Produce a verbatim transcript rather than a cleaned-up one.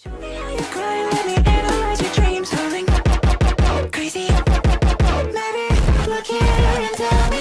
Show me how you cry, let me analyze your dreams. Feeling crazy, maybe look here and tell me.